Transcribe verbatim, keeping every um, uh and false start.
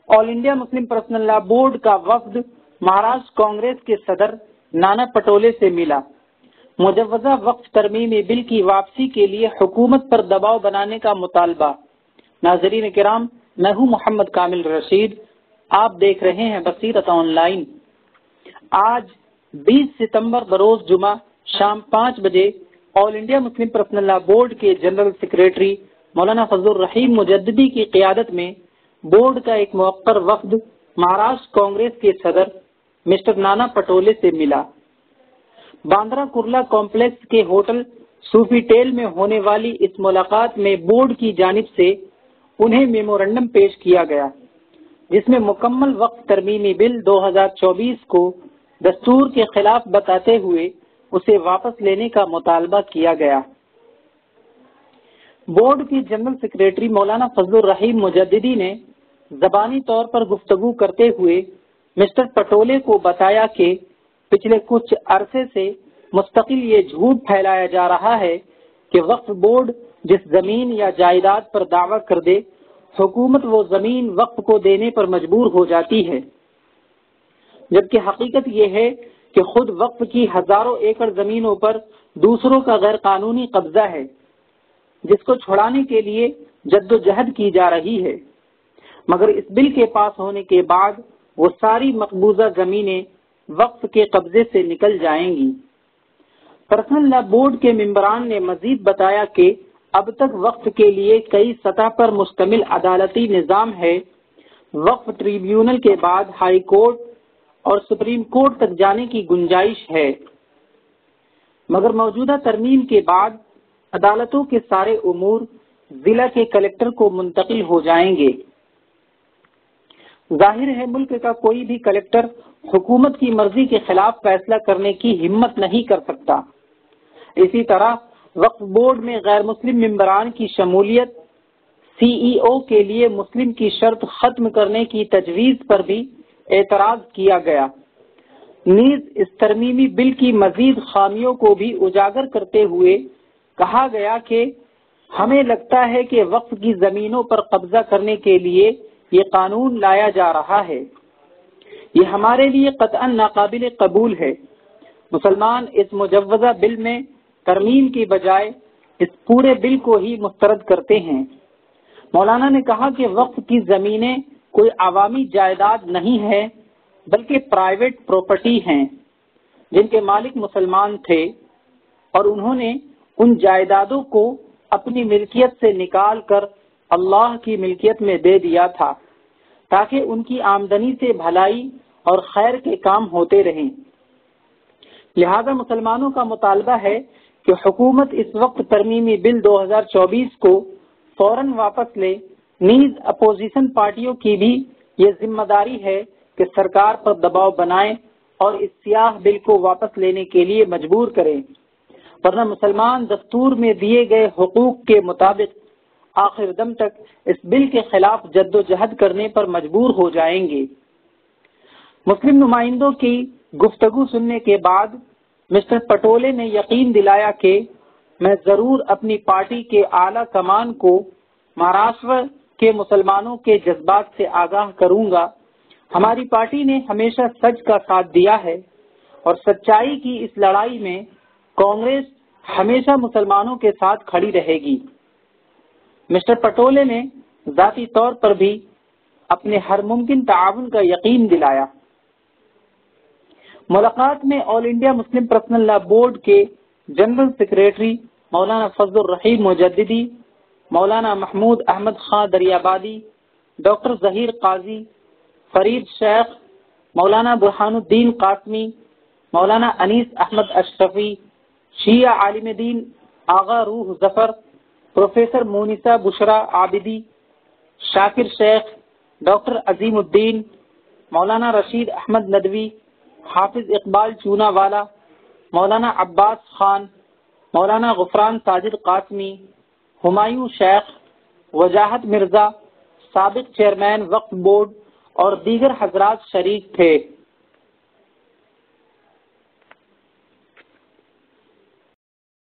آل India Muslim Personal Law Board کا وفد مہاراشٹر کانگریس کے صدر نانا پٹولے سے ملا۔ مجوزہ وقف ترمیمی بل کی واپسی کے لیے حکومت پر دباؤ بنانے کا مطالبہ۔ ناظرین کرام، میں ہوں محمد کامل رشید، آپ دیکھ رہے ہیں بصیرت آن لائن۔ آج بیس ستمبر بروز جمعہ شام پانچ بجے All India Muslim Personal Law Board کے جنرل سیکریٹری مولانا فضل الرحیم مجددی کی قیادت میں بورڈ کا ایک موقر وفد مہاراشٹر کانگریس کے صدر مسٹر نانا پٹولے سے ملا۔ باندرا کرلا کمپلیکس کے ہوٹل صوفی ٹیل میں ہونے والی اس ملاقات میں بورڈ کی جانب سے انہیں میمورنڈم پیش کیا گیا، جس میں مکمل وقف ترمیمی بل دو ہزار چوبیس کو دستور کے خلاف بتاتے ہوئے اسے واپس لینے کا مطالبہ کیا گیا۔ بورڈ کی جنرل سیکریٹری مولانا فضل الرحیم مجددی نے زبانی طور پر گفتگو کرتے ہوئے مسٹر پٹولے کو بتایا کہ پچھلے کچھ عرصے سے مستقل یہ جھوٹ پھیلایا جا رہا ہے کہ وقف بورڈ جس زمین یا جائیداد پر دعویٰ کر دے، حکومت وہ زمین وقف کو دینے پر مجبور ہو جاتی ہے، جبکہ حقیقت یہ ہے کہ خود وقف کی ہزاروں ایکڑ زمینوں پر دوسروں کا غیر قانونی قبضہ ہے، جس کو چھڑانے کے لیے جد و جہد کی جا رہی ہے، مگر اس بل کے پاس ہونے کے بعد وہ ساری مقبوضہ زمینیں وقف کے قبضے سے نکل جائیں گی۔ پرسنل لا بورڈ کے ممبران نے مزید بتایا کہ اب تک وقف کے لیے کئی سطح پر مشتمل عدالتی نظام ہے۔ وقف ٹریبیونل کے بعد ہائی کورٹ اور سپریم کورٹ تک جانے کی گنجائش ہے، مگر موجودہ ترمیم کے بعد عدالتوں کے سارے امور ضلع کے کلکٹر کو منتقل ہو جائیں گے۔ ظاہر ہے ملک کا کوئی بھی کلکٹر حکومت کی مرضی کے خلاف فیصلہ کرنے کی ہمت نہیں کر سکتا۔ اسی طرح وقف بورڈ میں غیر مسلم ممبران کی شمولیت، سی ای او کے لیے مسلم کی شرط ختم کرنے کی تجویز پر بھی اعتراض کیا گیا۔ نیز اس ترمیمی بل کی مزید خامیوں کو بھی اجاگر کرتے ہوئے کہا گیا کہ ہمیں لگتا ہے کہ وقف کی زمینوں پر قبضہ کرنے کے لیے یہ قانون لایا جا رہا ہے، یہ ہمارے لیے قطعاً ناقابل قبول ہے۔ مسلمان اس مجوزہ بل میں ترمیم کی بجائے اس پورے بل کو ہی مسترد کرتے ہیں۔ مولانا نے کہا کہ وقف کی زمینیں کوئی عوامی جائیداد نہیں ہے بلکہ پرائیویٹ پراپرٹی ہیں، جن کے مالک مسلمان تھے اور انہوں نے ان جائیدادوں کو اپنی ملکیت سے نکال کر اللہ کی ملکیت میں دے دیا تھا تاکہ ان کی آمدنی سے بھلائی اور خیر کے کام ہوتے رہیں۔ لہذا مسلمانوں کا مطالبہ ہے کہ حکومت اس وقت ترمیمی بل دو ہزار چوبیس کو فوراً واپس لے۔ نیز اپوزیشن پارٹیوں کی بھی یہ ذمہ داری ہے کہ سرکار پر دباؤ بنائیں اور اس سیاہ بل کو واپس لینے کے لیے مجبور کریں، ورنہ مسلمان دستور میں دیے گئے حقوق کے مطابق آخر دم تک اس بل کے خلاف جد و جہد کرنے پر مجبور ہو جائیں گے۔ مسلم نمائندوں کی گفتگو سننے کے بعد مسٹر پٹولے نے یقین دلایا کہ میں ضرور اپنی پارٹی کے اعلیٰ کمان کو مہاراشٹر کے مسلمانوں کے جذبات سے آگاہ کروں گا۔ ہماری پارٹی نے ہمیشہ سچ کا ساتھ دیا ہے اور سچائی کی اس لڑائی میں کانگریس ہمیشہ مسلمانوں کے ساتھ کھڑی رہے گی۔ مسٹر پٹولے نے ذاتی طور پر بھی اپنے ہر ممکن تعاون کا یقین دلایا۔ ملاقات میں All India Muslim Personal Law Board کے general secretary Maulana Fazlur Rahim Mujaddidi, Maulana Mahmood Ahmad Khan Daryabadi, doctor Zaheer Qazi, Farid شیخ، مولانا برہان الدین قاسمی، مولانا انیس احمد اشرفی، شیعہ عالم دین آغا روح ظفر، پروفیسر مونسہ بشرا عابدی، شاکر شیخ، ڈاکٹر عظیم الدین، مولانا رشید احمد ندوی، حافظ اقبال چونا والا، مولانا عباس خان، مولانا غفران ساجد قاسمی، ہمایوں شیخ، وجاہت مرزا، سابق چیئرمین وقف بورڈ اور دیگر حضرات شریک تھے۔